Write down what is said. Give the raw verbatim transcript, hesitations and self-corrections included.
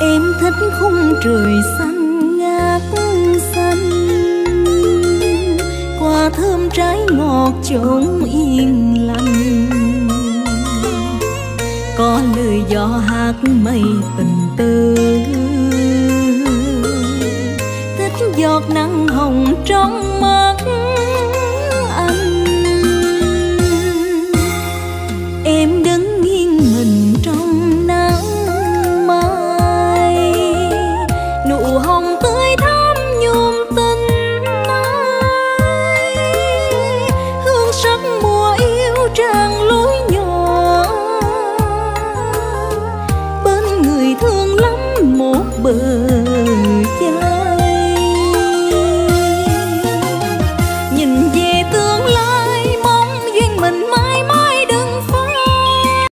Em thích khung trời xanh ngát xanh, hoa thơm trái ngọt chốn yên lành. Có lời gió hát mây tình tứ, thích giọt nắng hồng trong mắt anh. Em đứng nghiêng mình trong nắng mai, nụ hồng tươi thắm nhuộm tình ai. Hương sắc mùa yêu tràn lối nhỏ, bên người thương lắm một bờ